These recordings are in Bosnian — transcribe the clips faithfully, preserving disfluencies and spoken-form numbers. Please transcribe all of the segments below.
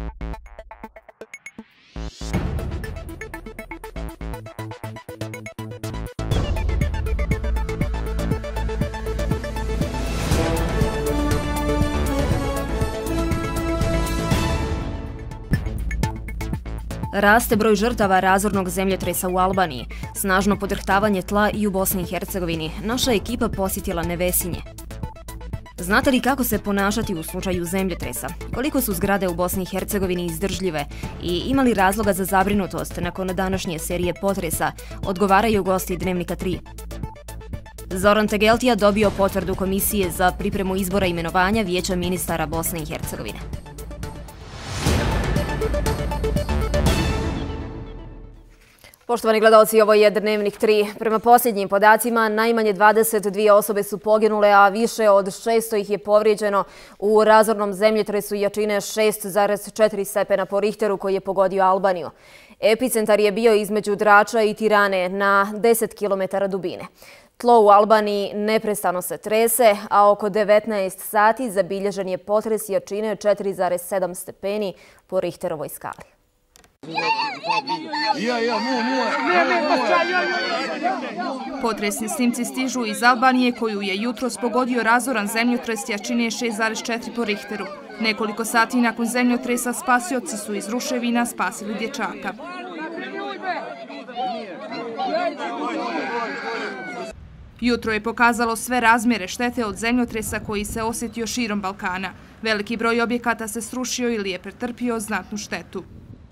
Raste broj žrtava razornog zemljotresa u Albaniji, snažno podrhtavanje tla i u Bosni i Hercegovini. Naša ekipa posjetila Nevesinje. Znate li kako se ponašati u slučaju zemljotresa? Koliko su zgrade u Bosni i Hercegovini izdržljive i ima li razloga za zabrinutost nakon današnje serije potresa? Odgovaraju gosti Dnevnika tri. Zoran Tegeltija dobio potvrdu Komisije za pripremu izbora imenovanja Vijeća ministara Bosne i Hercegovine. Poštovani gledalci, ovo je Dnevnik tri. Prema posljednjim podacima, najmanje dvadeset dvije osobe su poginule, a više od šesto ih je povrijeđeno u razornom zemljotresu jačine šest zarez četiri stepena po Richteru koji je pogodio Albaniju. Epicentar je bio između Drača i Tirane na deset kilometara dubine. Tlo u Albaniji neprestano se trese, a oko devetnaest sati zabilježen je potres jačine četiri zarez sedam stepeni po Richterovoj skali. Potresni snimci stižu iz Albanije koju je jutros pogodio razoran zemljotres jačine šest zarez četiri po Richteru. Nekoliko sati nakon zemljotresa spasioci su iz ruševina spasili dječaka. Jutro je pokazalo sve razmjere štete od zemljotresa koji se osjetio širom Balkana. Veliki broj objekata se srušio ili je pretrpio znatnu štetu.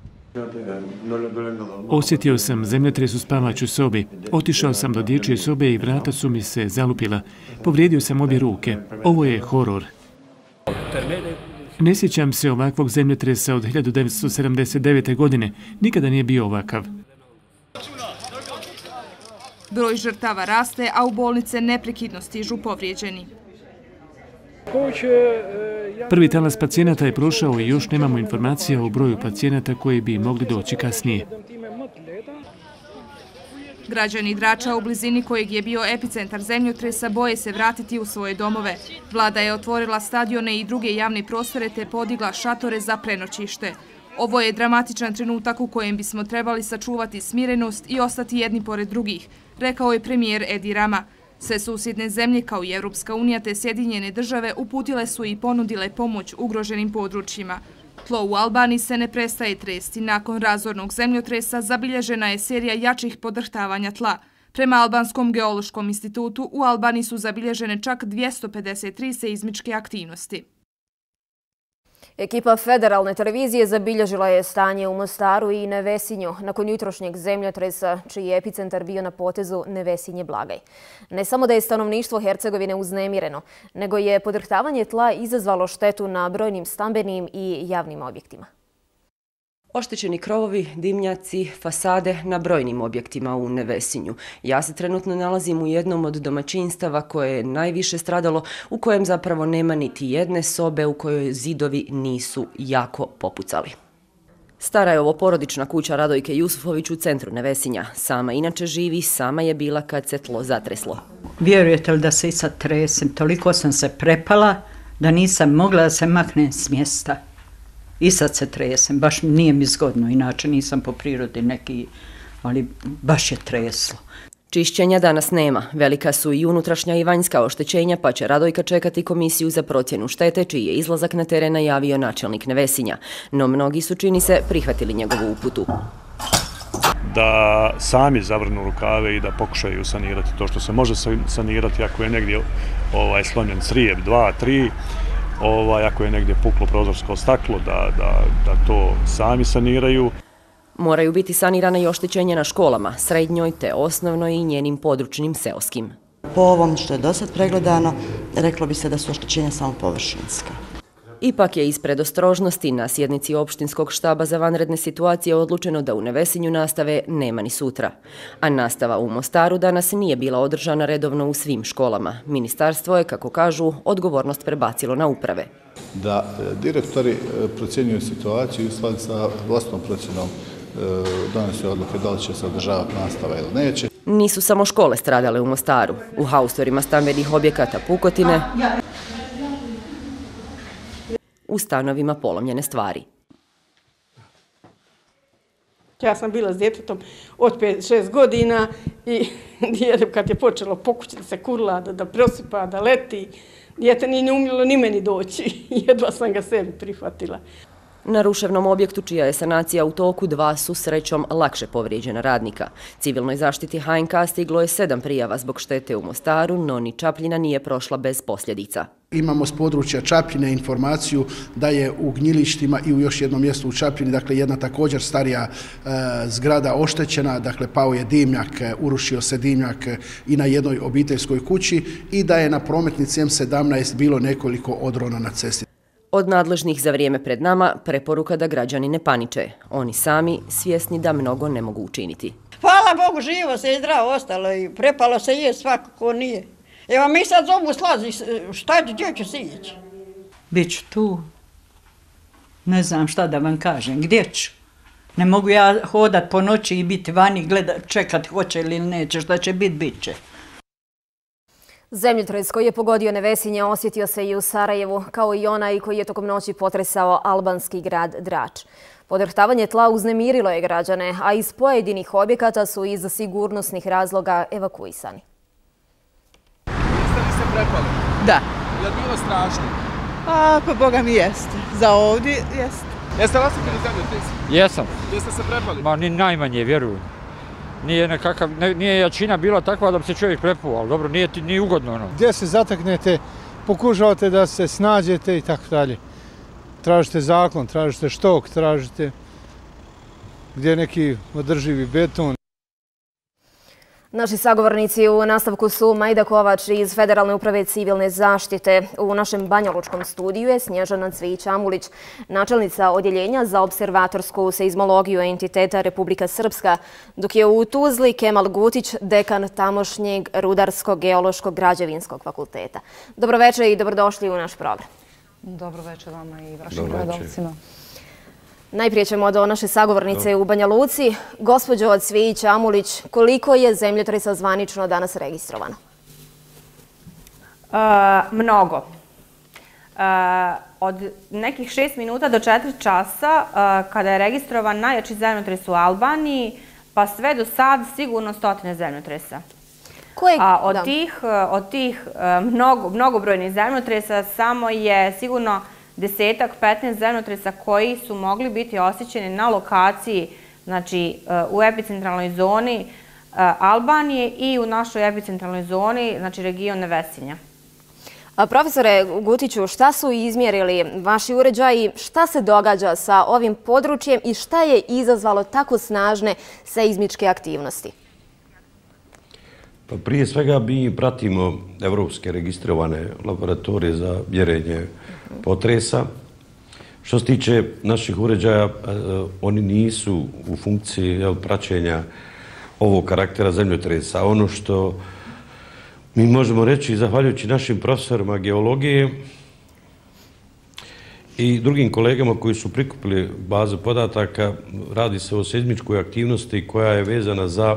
Osjetio sam zemljotres u spavaćoj sobi. Otišao sam do dječje sobe i vrata su mi se zalupila. Povrijedio sam obje ruke. Ovo je horor. Ne sjećam se ovakvog zemljotresa od hiljadu devetsto sedamdeset devete. godine. Nikada nije bio ovakav. Broj žrtava raste, a u bolnice neprekidno stižu povrijeđeni. Prvi talas pacijenata je prošao i još nemamo informacija o broju pacijenata koji bi mogli doći kasnije. Građani Drača u blizini kojeg je bio epicentar zemljotresa boje se vratiti u svoje domove. Vlada je otvorila stadione i druge javne prostore te podigla šatore za prenoćište. Ovo je dramatičan trenutak u kojem bismo trebali sačuvati smirenost i ostati jedni pored drugih, rekao je premijer Edi Rama. Sve susjedne zemlje kao i Europska unija te Sjedinjene države uputile su i ponudile pomoć ugroženim područjima. Tlo u Albaniji se ne prestaje tresti. Nakon razornog zemljotresa zabilježena je serija jačih podrhtavanja tla. Prema Albanskom geološkom institutu u Albaniji su zabilježene čak dvjesto pedeset tri seizmičke aktivnosti. Ekipa Federalne televizije zabilježila je stanje u Mostaru i Nevesinju nakon jutrošnjeg zemljotresa, čiji je epicentar bio na potezu Nevesinje-Blagaj. Ne samo da je stanovništvo Hercegovine uznemireno, nego je podrhtavanje tla izazvalo štetu na brojnim stambenim i javnim objektima. Oštećeni krovovi, dimnjaci, fasade na brojnim objektima u Nevesinju. Ja se trenutno nalazim u jednom od domaćinstava koje je najviše stradalo, u kojem zapravo nema niti jedne sobe u kojoj zidovi nisu jako popucali. Stara je ovo porodična kuća Radojke Jusufović u centru Nevesinja. Sama inače živi, sama je bila kad se tlo zatreslo. Vjerujete li da se i sad tresem? Toliko sam se prepala da nisam mogla da se maknem s mjesta. I sad se tresem, baš nije mi zgodno, inače nisam po prirodi neki, ali baš je treslo. Čišćenja danas nema. Velika su i unutrašnja i vanjska oštećenja, pa će Radojka čekati komisiju za procjenu štete, čiji je izlazak na teren najavio načelnik Nevesinja. No mnogi su, čini se, prihvatili njegovu uputu. Da sami zavrnu rukave i da pokušaju sanirati to što se može sanirati, ako je negdje ovaj, slomljen crijep, dva, tri, Ovaj, ako je negdje puklo prozorsko staklo, da, da, da to sami saniraju. Moraju biti sanirana i oštećenja na školama, srednjoj te osnovnoj i njenim područnim seoskim. Po ovom što je do sad pregledano, reklo bi se da su oštećenja samo površinska. Ipak je iz predostrožnosti na sjednici opštinskog štaba za vanredne situacije odlučeno da u Nevesinju nastave nema ni sutra. A nastava u Mostaru danas nije bila održana redovno u svim školama. Ministarstvo je, kako kažu, odgovornost prebacilo na uprave. Da direktori procjenjuju situaciju i u skladu sa vlastnom procjenom donose odluke da li će se održavati nastava ili neće. Nisu samo škole stradale u Mostaru. U haustorima stambenih objekata pukotine, u stanovima polomljene stvari. Ja sam bila s djetetom od pet šest godina i dijete kad je počelo pokući da se kurla, da, da prosipa, da leti, dijete nije umjelo ni meni doći. Jedva sam ga sebi prihvatila. Na ruševnom objektu, čija je sanacija u toku, dva su srećom lakše povrijeđena radnika. Civilnoj zaštiti H N K stiglo je sedam prijava zbog štete u Mostaru, no ni Čapljina nije prošla bez posljedica. Imamo s područja Čapljine informaciju da je u gnjilištima i u još jednom mjestu u Čapljini, dakle jedna također starija e, zgrada oštećena, dakle pao je dimnjak, urušio se dimnjak i na jednoj obiteljskoj kući i da je na prometnici M sedamnaest bilo nekoliko odrona na cesti. Od nadležnih za vrijeme pred nama preporuka da građani ne paniče. Oni sami svjesni da mnogo ne mogu učiniti. Hvala Bogu, živo se i zdravo ostalo i prepalo se je svako ko nije. Evo mi sad zovu slazi, šta će, gdje će si ići? Biću tu. Ne znam šta da vam kažem, gdje ću? Ne mogu ja hodat po noći i biti vani, gledat, čekat hoće ili neće, šta će bit, bit će. Zemljotres koji je pogodio Nevesinje osjetio se i u Sarajevu, kao i onaj koji je tokom noći potresao albanski grad Drač. Podrhtavanje tla uznemirilo je građane, a iz pojedinih objekata su iz sigurnosnih razloga evakuisani. Jeste li se prepali? Da. Je li bilo strašno? A, pa Boga mi jeste. Za ovdje jeste. Jeste li osjetili zemljotres? Jesam. Jeste se prepali? Ma ni najmanje, vjerujem. Nije, nekakav, ne, nije jačina bila takva da bi se čovjek prepuo, ali dobro, nije, nije ugodno ono. Gdje se zataknete, pokušavate da se snađete i tako dalje. Tražite zaklon, tražite štok, tražite gdje neki održivi beton. Naši sagovornici u nastavku su Majda Kovač iz Federalne uprave civilne zaštite. U našem banjalučkom studiju je Snježana Cvijić-Amulić, načelnica odjeljenja za observatorsku seizmologiju entiteta Republika Srpska, dok je u Tuzli Kemal Gutić, dekan tamošnjeg Rudarsko-geološkog građevinskog fakulteta. Dobroveče i dobrodošli u naš program. Dobroveče vama i vašim gledalcima. Najprije ćemo do naše sagovornice u Banja Luci. Gospođo Cvijić-Amulić, koliko je zemljotresa zvanično danas registrovano? Uh, mnogo. Uh, od nekih šest minuta do četiri časa, uh, kada je registrovan najjači zemljotres u Albaniji, pa sve do sad sigurno stotine zemljotresa. Koje? A od tih, od tih uh, mnogo, mnogobrojnih zemljotresa samo je sigurno desetak, petnaest zemljotresa koji su mogli biti osjećeni na lokaciji, znači u epicentralnoj zoni Albanije i u našoj epicentralnoj zoni, znači region Nevesinja. A profesore Gutiću, šta su izmjerili vaši uređaji, šta se događa sa ovim područjem i šta je izazvalo tako snažne seizmičke aktivnosti? Pa prije svega mi pratimo evropske registrovane laboratorije za mjerenje potresa. Što se tiče naših uređaja, oni nisu u funkciji praćenja ovog karaktera zemljotresa. Ono što mi možemo reći, zahvaljujući našim profesorima geologije i drugim kolegama koji su prikupili bazu podataka, radi se o seizmičkoj aktivnosti koja je vezana za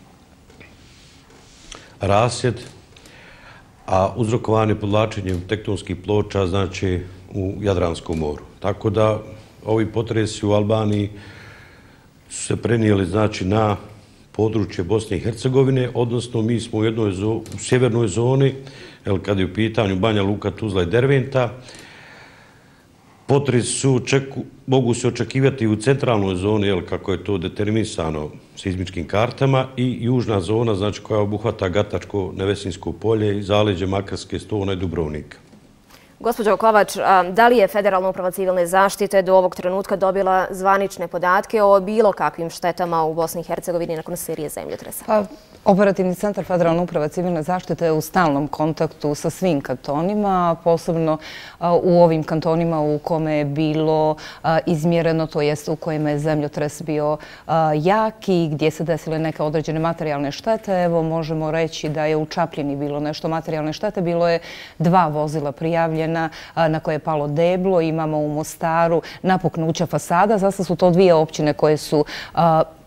rasjed, a uzrokovane podlačenjem tektonskih ploča, znači u Jadranskom moru. Tako da ovi potresi u Albaniji su se prenijeli, znači, na područje Bosne i Hercegovine, odnosno mi smo u jednoj zo, u sjevernoj zoni, jel, kad je u pitanju Banja Luka, Tuzla i Derventa. Potresi su, čeku, mogu se očekivati u centralnoj zoni, jel, kako je to determinisano seizmičkim kartama, i južna zona, znači, koja obuhvata Gatačko, Nevesinsko polje i zaleđe Makarske, Stona i Dubrovnika. Gospođo Kovač, da li je Federalna uprava civilne zaštite do ovog trenutka dobila zvanične podatke o bilo kakvim štetama u Bosni i Hercegovini nakon serije zemljotresa? Pa, Operativni centar Federalne uprave civilne zaštite je u stalnom kontaktu sa svim kantonima, posebno u ovim kantonima u kome je bilo izmjereno, to jest u kojima je zemljotres bio jak i gdje se desile neke određene materijalne štete. Evo, možemo reći da je u Čapljini bilo nešto materijalne štete. Bilo je dva vozila prijavljena na koje je palo deblo. Imamo u Mostaru napuknuća fasada. Zasta su to dvije općine koje su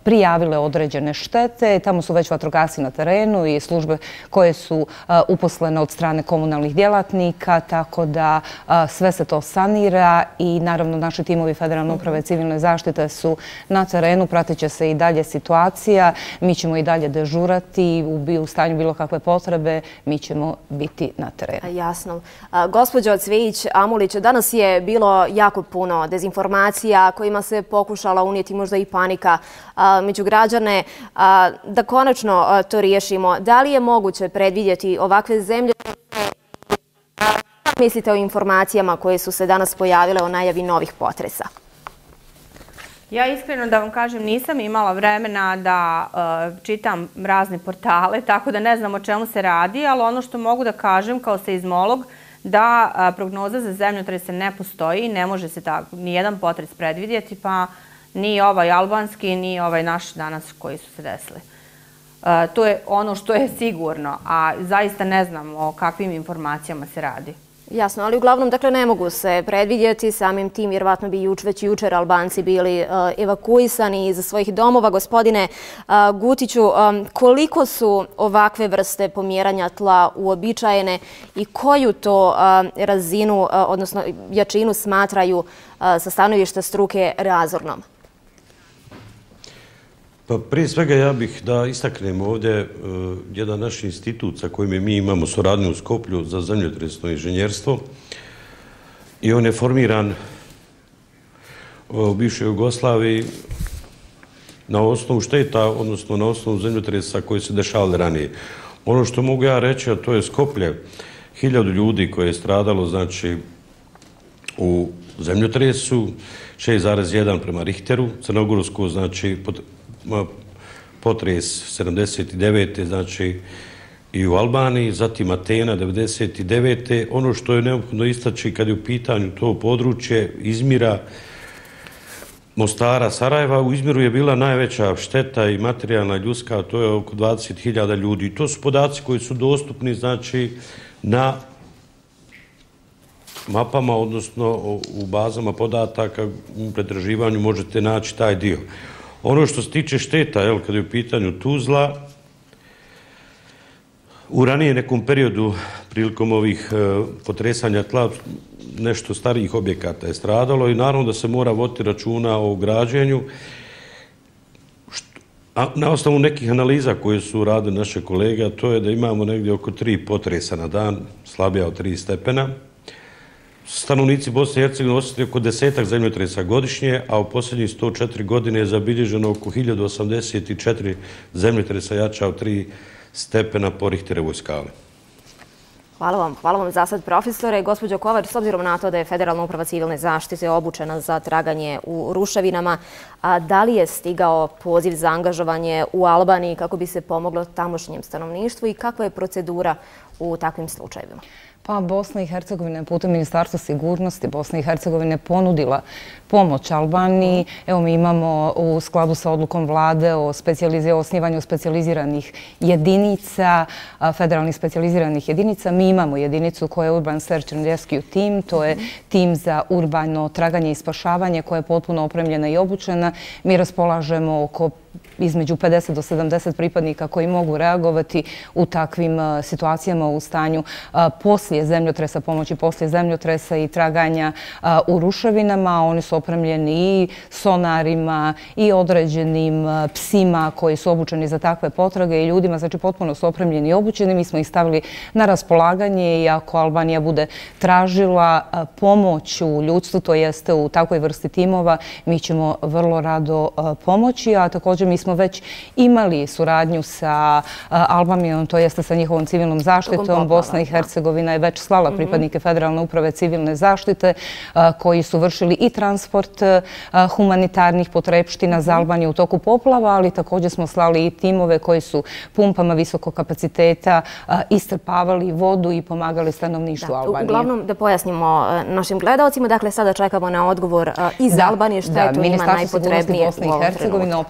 prijavile određene štete. Tamo su već vatrogasci na terenu i službe koje su uposlene od strane komunalnih djelatnika, tako da sve se to sanira i naravno naši timovi Federalne uprave civilne zaštite su na terenu, pratit će se i dalje situacija, mi ćemo i dalje dežurati, u stanju bilo kakve potrebe, mi ćemo biti na terenu. Jasno. Gospođo Cvijić-Amulić, danas je bilo jako puno dezinformacija kojima se pokušala unijeti možda i panika među građane. Da konačno to riješimo, da li je moguće predvidjeti ovakve zemlje? Mislite o informacijama koje su se danas pojavile o najavi novih potresa? Ja iskreno da vam kažem nisam imala vremena da čitam razne portale, tako da ne znam o čemu se radi, ali ono što mogu da kažem kao seizmolog da prognoza za zemljotrese ne postoji, ne može se ni jedan potres predvidjeti, pa ni ovaj albanski, ni ovaj naš danas koji su se desili. To je ono što je sigurno, a zaista ne znam o kakvim informacijama se radi. Jasno, ali uglavnom dakle ne mogu se predvidjeti, samim tim vjerovatno bi već jučer Albanci bili evakuisani iz svojih domova. Gospodine Gutiću, koliko su ovakve vrste pomjeranja tla uobičajene i koju to razinu, odnosno jačinu smatraju sa stanovišta struke razornom? Pa prije svega ja bih da istaknem ovdje jedan naš institut sa kojim mi imamo suradnju u Skoplju za zemljotresno inženjerstvo i on je formiran u bivšoj Jugoslaviji na osnovu šteta, odnosno na osnovu zemljotresa koji se dešavali ranije. Ono što mogu ja reći, a to je Skoplje, hiljadu ljudi koje je stradalo, znači, u zemljotresu, šest zarez jedan prema Richteru, Crnogorsku, znači, potres sedamdeset devete. znači i u Albaniji, zatim Atena devedeset devete. Ono što je neophodno istaći kad je u pitanju to područje Izmira, Mostara, Sarajeva, u Izmiru je bila najveća šteta i materijalna i ljudska, to je oko dvadeset hiljada ljudi. I to su podaci koji su dostupni, znači, na mapama, odnosno u bazama podataka, u pretraživanju možete naći taj dio. Ono što se tiče šteta, kada je u pitanju Tuzla, u ranije nekom periodu prilikom ovih potresanja tla nešto starijih objekata je stradalo i naravno da se mora voditi računa o građenju. Na osnovu nekih analiza koje su radili naše kolege, to je da imamo negdje oko tri potresa na dan, slabija od tri stepena. Stanovnici Bosne i Hercegovine osjeti oko desetak zemljotresa godišnje, a u posljednjih sto četiri godine je zabilježeno oko hiljadu osamdeset četiri zemljotresa jača od tri stepena po Richterovoj skali. Hvala vam. Hvala vam za sad, profesore. Gospođo Kovač, s obzirom na to da je Federalna uprava civilne zaštite obučena za traganje u ruševinama, da li je stigao poziv za angažovanje u Albaniji kako bi se pomoglo tamošnjem stanovništvu i kakva je procedura u takvim slučajevima? Pa Bosna i Hercegovina putem Ministarstva sigurnosti Bosne i Hercegovine ponudila pomoć Albaniji. Evo mi imamo u skladu sa odlukom vlade o osnivanju specijaliziranih jedinica, federalnih specijaliziranih jedinica. Mi imamo jedinicu koja je Urban Search and Rescue Team, to je tim za urbano traganje i spašavanje koja je potpuno opremljena i obučena. Mi raspolažemo oko između pedeset do sedamdeset pripadnika koji mogu reagovati u takvim situacijama u stanju poslije zemljotresa, pomoći poslije zemljotresa i traganja u ruševinama. Oni su opremljeni i sonarima i određenim psima koji su obučeni za takve potrage i ljudima, znači potpuno su opremljeni i obučeni. Mi smo ih stavili na raspolaganje i ako Albanija bude tražila pomoć u ljudstvu, to jeste u takvoj vrsti timova, mi ćemo vrlo rado pomoći, a također mi smo već imali suradnju sa Albanijom, to jeste sa njihovom civilnom zaštitom. Bosna i Hercegovina je već slala pripadnike Federalne uprave civilne zaštite koji su vršili i transport humanitarnih potrepština za Albaniju u toku poplava, ali također smo slali i timove koji su pumpama visokog kapaciteta istrpavali vodu i pomagali stanovništvu Albanije. Uglavnom, da pojasnimo našim gledalcima, dakle sada čekamo na odgovor iz Albanije, šta je tu njima najpotrebnije u ovom trenutku. Operativni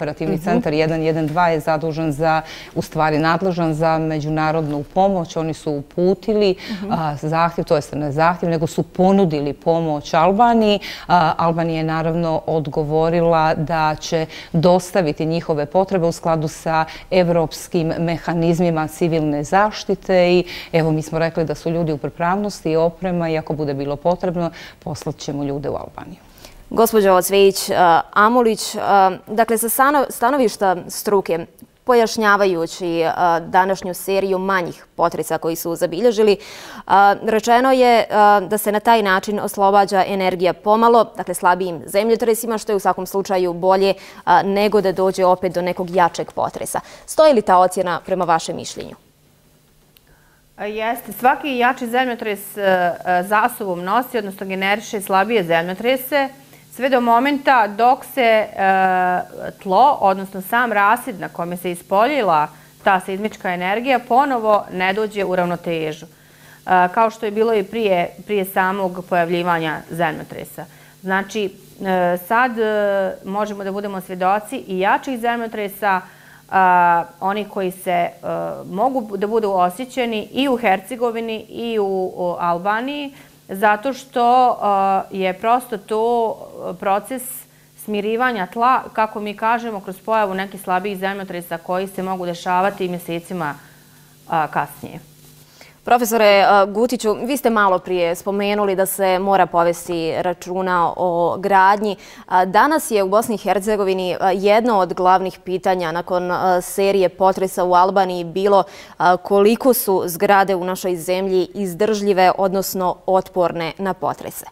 centar jedan jedan dva je zadužen za, u stvari nadležan za međunarodnu pomoć. Oni su uputili zahtjev, to jest ne zahtjev, nego su ponudili pomoć Albaniji. Albanija je naravno odgovorila da će dostaviti njihove potrebe u skladu sa evropskim mehanizmima civilne zaštite i evo mi smo rekli da su ljudi u pripravnosti i oprema i ako bude bilo potrebno poslat ćemo ljude u Albaniju. Gospođo Cvejić-Amulić, dakle sa stanovišta struke, pojašnjavajući današnju seriju manjih potresa koji su zabilježili, rečeno je da se na taj način oslobađa energija pomalo, dakle slabijim zemljotresima, što je u svakom slučaju bolje nego da dođe opet do nekog jačeg potresa. Stoji li ta ocjena prema vašem mišljenju? Jeste. Svaki jači zemljotres za sobom nosi, odnosno generiše slabije zemljotrese, sve do momenta dok se tlo, odnosno sam rasid na kome se ispoljila ta seizmička energija, ponovo ne dođe u ravnotežu. Kao što je bilo i prije, prije samog pojavljivanja zemljotresa. Znači, sad možemo da budemo svjedoci i jačih zemljotresa, oni koji se mogu da budu osjećeni i u Hercegovini i u Albaniji, zato što je prosto to proces smirivanja tla, kako mi kažemo, kroz pojavu nekih slabijih zemljotresa koji se mogu dešavati mjesecima kasnije. Profesore Gutiću, vi ste malo prije spomenuli da se mora povesti računa o gradnji. Danas je u Bosni i Hercegovini jedno od glavnih pitanja nakon serije potresa u Albaniji bilo koliko su zgrade u našoj zemlji izdržljive, odnosno otporne na potrese.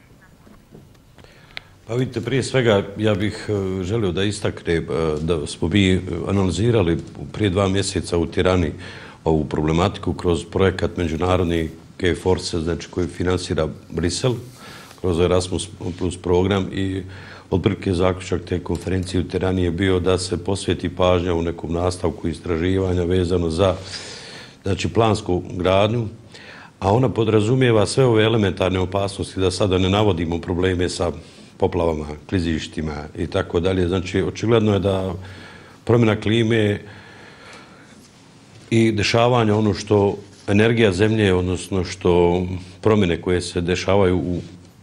Pa vidite, prije svega ja bih želio da istaknem da smo mi analizirali prije dva mjeseca u Tirani ovu problematiku kroz projekat Međunarodni K Force, znači koji finansira Brisel, kroz Erasmus plus program i otprilike zaključak te konferencije u Tirani je bio da se posveti pažnja u nekom nastavku istraživanja vezano za znači, plansku gradnju, a ona podrazumijeva sve ove elementarne opasnosti, da sada ne navodimo probleme sa poplavama, klizištima i tako dalje. Znači, očigledno je da promjena klime i dešavanja ono što energija zemlje, odnosno što promjene koje se dešavaju u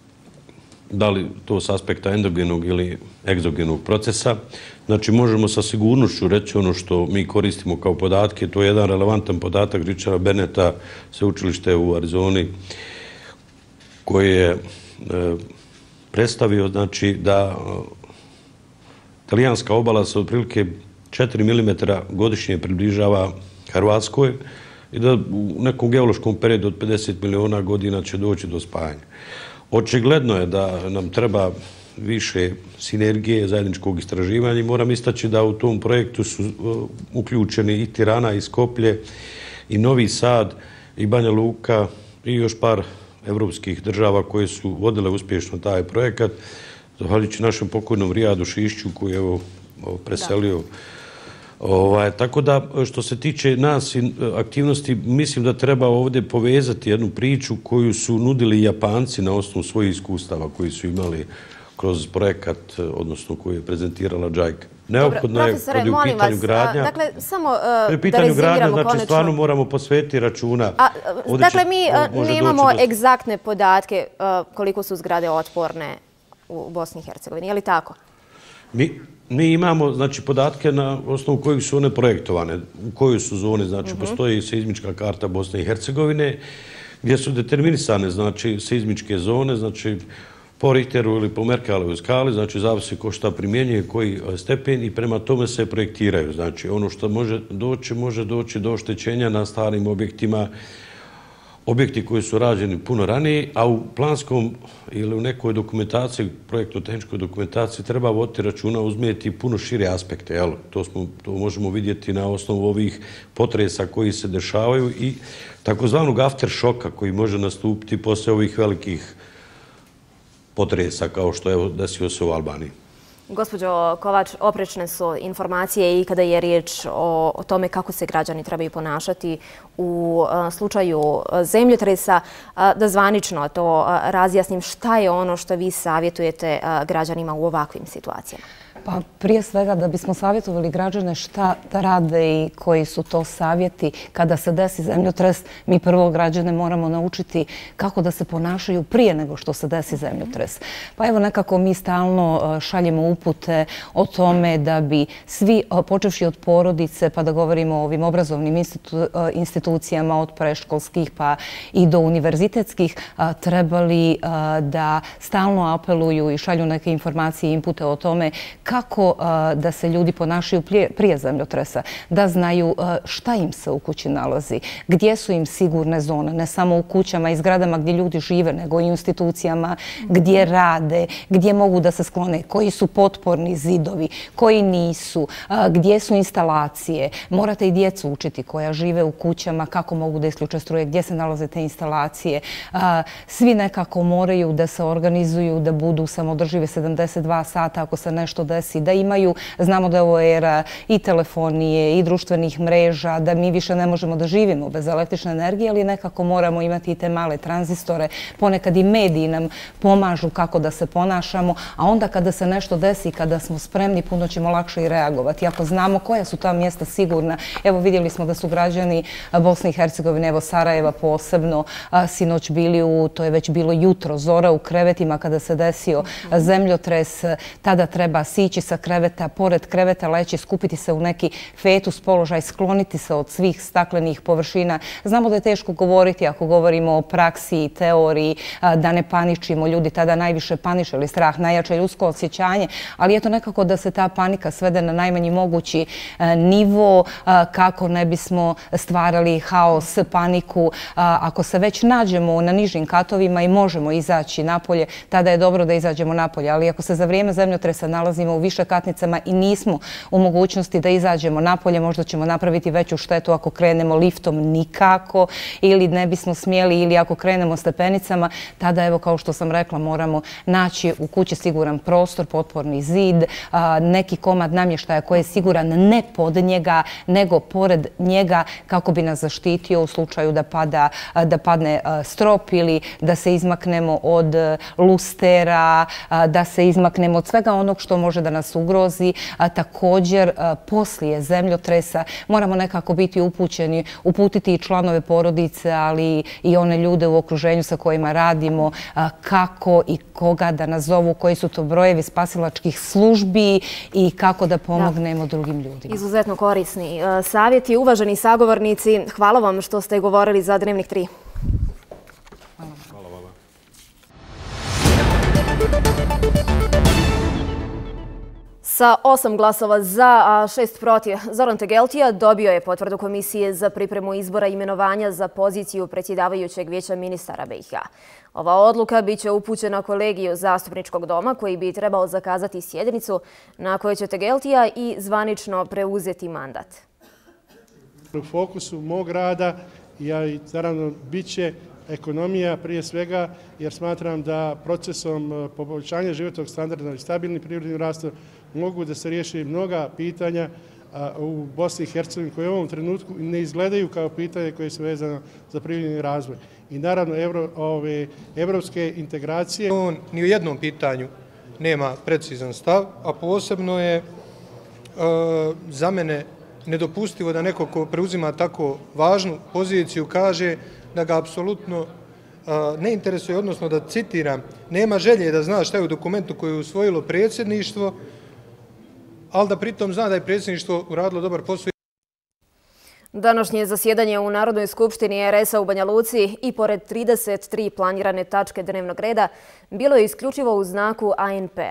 da li to s aspekta endogenog ili egzogenog procesa. Znači možemo sa sigurnošću reći ono što mi koristimo kao podatke. To je jedan relevantan podatak Richarda Bennetta, sveučilište u Arizoni, koji je e, predstavio znači, da talijanska obala se otprilike četiri milimetra godišnje približava Hrvatskoj i da u nekom geološkom periodu od pedeset miliona godina će doći do spajanja. Očigledno je da nam treba više sinergije, zajedničkog istraživanja i moram istaći da u tom projektu su uključeni i Tirana, i Skoplje, i Novi Sad, i Banja Luka i još par evropskih država koje su vodile uspješno taj projekat. Zahvaljujući našem pokojnom Rijadu Šišću koji je evo, preselio. Ovaj, tako da što se tiče nas i aktivnosti, mislim da treba ovdje povezati jednu priču koju su nudili Japanci na osnovu svojih iskustava koji su imali kroz projekat, odnosno koju je prezentirala džajka. Neophodno je kad je u pitanju gradnja. Dakle, samo uh, da rezimiramo konečno. U pitanju gradnja, znači stvarno moramo posvetiti računa. A, dakle, mi uh, nemamo do... egzaktne podatke uh, koliko su zgrade otporne u Bosni i Hercegovini. Je li tako? Mi... Mi imamo znači, podatke na osnovu kojih su one projektovane, u kojoj su zone, znači uh-huh. postoji seizmička karta Bosne i Hercegovine, gdje su determinisane znači, seizmičke zone, znači po Richteru ili po Merkalovoj skali, znači zavisi ko šta primjenjuje, koji stepen i prema tome se projektiraju. Znači ono što može doći, može doći do oštećenja na starim objektima, objekti koji su rađeni puno ranije, a u planskom ili u nekoj dokumentaciji, projektno-tehničkoj dokumentaciji treba voditi računa, uzmijeti puno šire aspekte. Jel? To, smo, to možemo vidjeti na osnovu ovih potresa koji se dešavaju i takozvanog afteršoka koji može nastupiti posle ovih velikih potresa kao što je desio se u Albaniji. Gospođo Kovač, oprečne su informacije i kada je riječ o, o tome kako se građani trebaju ponašati u slučaju zemljotresa. Da zvanično to razjasnim, šta je ono što vi savjetujete građanima u ovakvim situacijama? Pa prije svega da bismo savjetovali građane šta da rade i koji su to savjeti kada se desi zemljotres, mi prvo građane moramo naučiti kako da se ponašaju prije nego što se desi zemljotres. Pa evo nekako mi stalno šaljemo upute o tome da bi svi, počevši od porodice, pa da govorimo o ovim obrazovnim institu, institucijama od preškolskih pa i do univerzitetskih, trebali da stalno apeluju i šalju neke informacije i inpute o tome kako da se ljudi ponašaju prije zemljotresa, da znaju šta im se u kući nalazi, gdje su im sigurne zone, ne samo u kućama i zgradama gdje ljudi žive, nego i u institucijama gdje rade, gdje mogu da se sklone, koji su potporni zidovi, koji nisu, gdje su instalacije. Morate i djecu učiti koja žive u kućama kako mogu da isključe struje, gdje se nalaze te instalacije. Svi nekako moraju da se organizuju, da budu samodržive sedamdeset dva sata ako se nešto desi, da imaju, znamo da je ovo era i telefonije i društvenih mreža, da mi više ne možemo da živimo bez električne energije, ali nekako moramo imati i te male tranzistore. Ponekad i mediji nam pomažu kako da se ponašamo, a onda kada se nešto desi, kada smo spremni, puno ćemo lakše i reagovati. Ako znamo koja su ta mjesta sigurna, evo vidjeli smo da su građani Bosne i Hercegovine, evo Sarajeva posebno, sinoć bili u, to je već bilo jutro, zora u krevetima kada se desio zemljotres, tada treba sići sa kreveta, pored kreveta leći, skupiti se u neki fetus položaj, skloniti se od svih staklenih površina. Znamo da je teško govoriti ako govorimo o praksi i teoriji, da ne paničimo. Ljudi tada najviše paniče ili strah, najjače ljudsko osjećanje, ali eto nekako da se ta panika svede na najmanji mogući nivo kako ne bismo stvarali haos, paniku. Ako se već nađemo na nižim katovima i možemo izaći napolje, tada je dobro da izađemo napolje, ali ako se za vrijeme zemljotresa nalazimo u višekatnicama i nismo u mogućnosti da izađemo napolje, možda ćemo napraviti veću štetu ako krenemo liftom nikako ili ne bismo smjeli, ili ako krenemo stepenicama, tada evo kao što sam rekla moramo naći u kući siguran prostor, potporni zid, neki komad namještaja koji je siguran ne pod njega nego pored njega kako bi nas zaštitio u slučaju da pada, da padne strop ili da se izmaknemo od lustera, da se izmaknemo od svega onog što može da nas ugrozi. A također poslije zemljotresa moramo nekako biti upućeni, uputiti i članove porodice, ali i one ljude u okruženju sa kojima radimo, kako i koga da nazovu, koji su to brojevi spasilačkih službi i kako da pomognemo drugim ljudima. Izuzetno korisni savjeti. Uvaženi sagovornici, hvala vam što ste govorili za Dnevnik tri. Hvala vam. Sa osam glasova za, a šest protiv, Zoran Tegeltija dobio je potvrdu Komisije za pripremu izbora imenovanja za poziciju predsjedavajućeg vijeća ministara B i H. Ova odluka biće upućena kolegiju Zastupničkog doma koji bi trebao zakazati sjednicu na kojoj će Tegeltija i zvanično preuzeti mandat. U fokusu mog rada ja i naravno bit će ekonomija prije svega, jer smatram da procesom poboljšanja životnog standarda i stabilnim privrednim rastom mogu da se riješi mnoga pitanja u Bosni i Hercegovini koje u ovom trenutku ne izgledaju kao pitanje koje su vezano za privredni razvoj. I naravno evro, ove, evropske integracije. On ni u jednom pitanju nema precizan stav, a posebno je e, za mene nedopustivo da neko ko preuzima tako važnu poziciju kaže da ga apsolutno ne interesuje, odnosno da citiram, nema želje da zna šta je u dokumentu koji je usvojilo predsjedništvo, ali da pritom zna da je predsjedništvo uradilo dobar posao. Današnje zasjedanje u Narodnoj skupštini er es a u Banja Luci i pored trideset tri planirane tačke dnevnog reda bilo je isključivo u znaku a en pe a.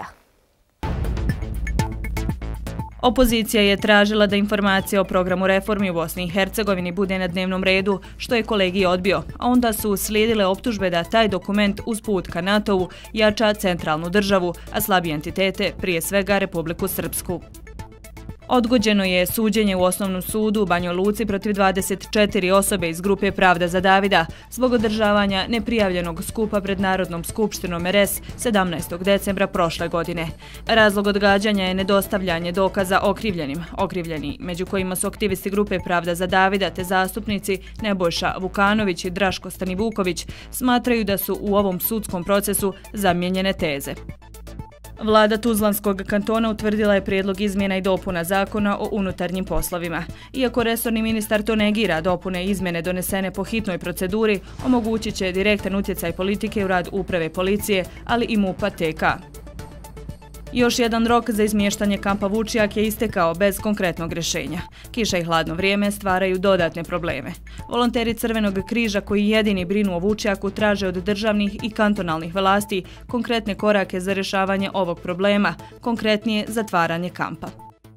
Opozicija je tražila da informacija o programu reformi u Bosni i Hercegovini bude na dnevnom redu, što je kolegij odbio, a onda su slijedile optužbe da taj dokument uz put ka NATO-u jača centralnu državu, a slabi entitete, prije svega Republiku Srpsku. Odgođeno je suđenje u Osnovnom sudu u Banjoj Luci protiv dvadeset četiri osobe iz grupe Pravda za Davida zbog održavanja neprijavljenog skupa pred Narodnom skupštinom R S sedamnaestog decembra prošle godine. Razlog odgađanja je nedostavljanje dokaza okrivljenim. Okrivljeni, među kojima su aktivisti grupe Pravda za Davida te zastupnici Nebojša Vukanović i Draško Stanivuković, smatraju da su u ovom sudskom procesu zamijenjene teze. Vlada Tuzlanskog kantona utvrdila je prijedlog izmjena i dopuna zakona o unutarnjim poslovima. Iako resorni ministar to negira, dopune i izmjene donesene po hitnoj proceduri omogućit će direktan utjecaj politike u rad uprave policije, ali i MUP-a T K. Još jedan rok za izmještanje kampa Vučijak je istekao bez konkretnog rješenja. Kiša i hladno vrijeme stvaraju dodatne probleme. Volonteri Crvenog križa koji jedini brinu o Vučijaku traže od državnih i kantonalnih vlasti konkretne korake za rješavanje ovog problema, konkretnije zatvaranje kampa.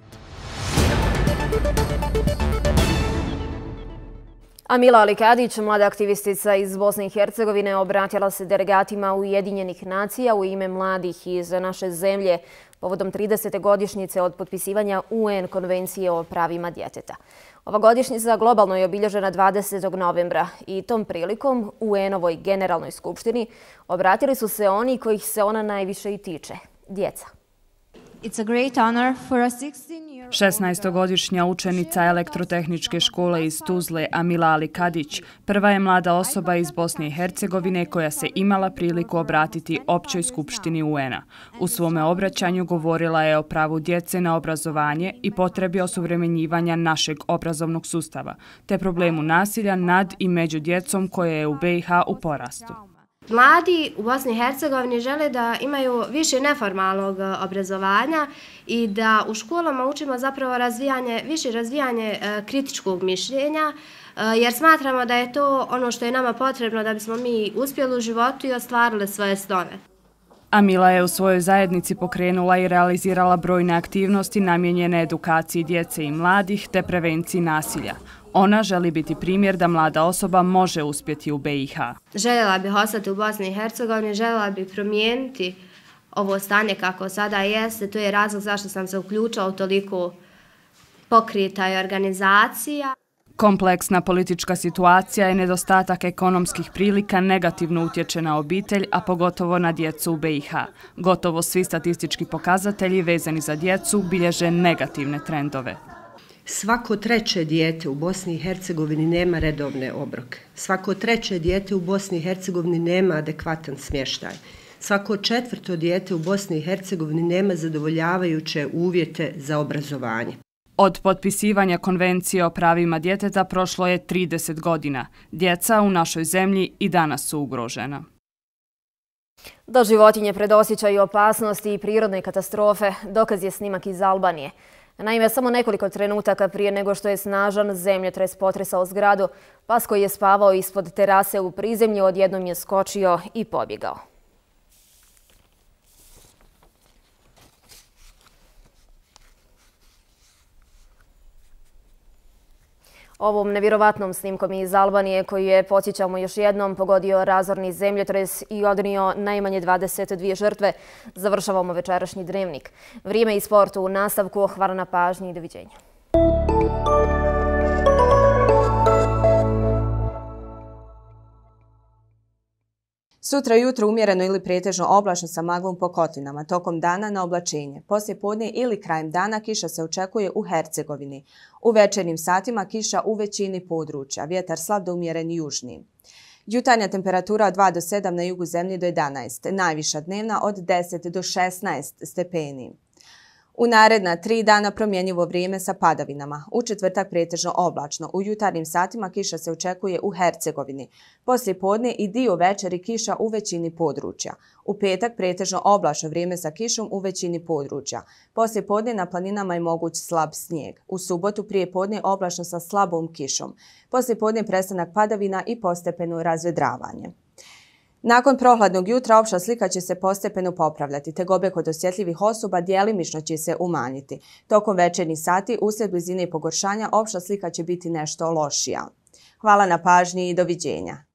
Amila Alikadić, mlada aktivistica iz Bosne i Hercegovine, obratila se delegatima Ujedinjenih nacija u ime mladih iz naše zemlje povodom tridesete godišnjice od potpisivanja U N konvencije o pravima djeteta. Ova godišnjica globalno je obilježena dvadesetog novembra i tom prilikom U N-ovoj generalnoj skupštini obratili su se oni kojih se ona najviše i tiče – djeca. šesnaestogodišnja učenica elektrotehničke škole iz Tuzle Amila Alikadić prva je mlada osoba iz Bosne i Hercegovine koja se imala priliku obratiti Općoj skupštini U N-a. U svome obraćanju govorila je o pravu djece na obrazovanje i potrebi osuvremenjivanja našeg obrazovnog sustava, te problemu nasilja nad i među djecom koje je u B i H u porastu. Mladi u Bosni i Hercegovini žele da imaju više neformalnog obrazovanja i da u školama učimo zapravo razvijanje, više razvijanje kritičkog mišljenja, jer smatramo da je to ono što je nama potrebno da bismo mi uspjeli u životu i ostvarili svoje snove. Amila je u svojoj zajednici pokrenula i realizirala brojne aktivnosti namijenjene edukaciji djece i mladih te prevenciji nasilja. Ona želi biti primjer da mlada osoba može uspjeti u B i H. Željela bih ostati u Bosni i Hercegovini, željela bih promijeniti ovo stanje kako sada jeste. To je razlog zašto sam se uključila u toliko pokreta i organizacija. Kompleksna politička situacija i nedostatak ekonomskih prilika negativno utječe na obitelj, a pogotovo na djecu u B i H. Gotovo svi statistički pokazatelji vezani za djecu bilježe negativne trendove. Svako treće dijete u Bosni i Hercegovini nema redovne obroke. Svako treće dijete u Bosni i Hercegovini nema adekvatan smještaj. Svako četvrto dijete u Bosni i Hercegovini nema zadovoljavajuće uvjete za obrazovanje. Od potpisivanja konvencije o pravima djeteta prošlo je trideset godina. Djeca u našoj zemlji i danas su ugrožena. Da životinje predosjećaju opasnosti i prirodne katastrofe, dokaz je snimak iz Albanije. Naime, samo nekoliko trenutaka prije nego što je snažan zemljotres potresao zgradu, pas koji je spavao ispod terase u prizemlju odjednom je skočio i pobjegao. Ovom nevjerovatnom snimkom iz Albanije, koji je, podsjećamo još jednom, pogodio razorni zemljotres i odnio najmanje dvadeset dvije žrtve, završavamo večerašnji dnevnik. Vrijeme i sport u nastavku. Hvala na pažnji i doviđenja. Sutra jutro umjereno ili pretežno oblačno sa maglom po kotlinama, tokom dana na oblačenje. Poslije podne ili krajem dana kiša se očekuje u Hercegovini. U večernjim satima kiša u većini područja, vjetar slab do umjeren južni. Jutarnja temperatura od dva do sedam na jugu zemlje do jedanaest, najviša dnevna od deset do šesnaest stepeni. U naredna tri dana promjenjivo vrijeme sa padavinama. U četvrtak pretežno oblačno. U jutarnjim satima kiša se očekuje u Hercegovini. Poslije podne i dio večeri kiša u većini područja. U petak pretežno oblačno vrijeme sa kišom u većini područja. Poslije podne na planinama je moguć slab snijeg. U subotu prije podne oblačno sa slabom kišom. Poslije podne prestanak padavina i postepeno razvedravanje. Nakon prohladnog jutra opća slika će se postepeno popravljati, te gobe kod osjetljivih osoba djelimično će se umanjiti. Tokom večernjih sati, uslijed blizine i pogoršanja, opća slika će biti nešto lošija. Hvala na pažnji i doviđenja.